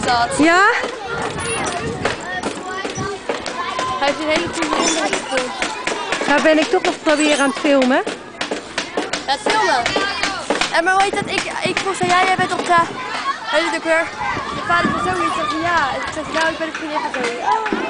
dat. Ja? Hij heeft een hele goede ronde gespeeld. Nou ben ik toch nog proberen aan het filmen. Ja, het filmen. En maar hoe heet dat? Ik vroeg zo, jij bent op de... Hij doet ook weer. Je vader van zoiets. Ik zeg ja. Ik zeg nou, ik ben de vriendin van zoiets. Oh.